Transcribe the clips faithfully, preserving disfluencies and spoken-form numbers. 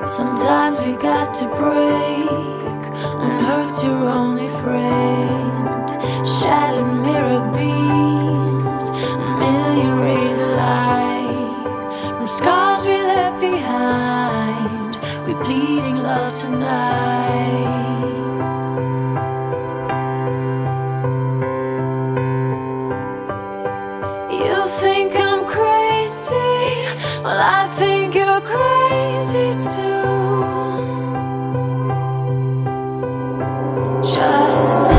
Sometimes you got to break when hurt's your only friend. Shattered mirror beams, a million rays of light. From scars we left behind, we bleeding love tonight. You think I'm crazy, well I think you're crazy too. Just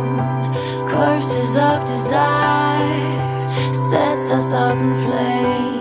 curses of desire sets us up in flames.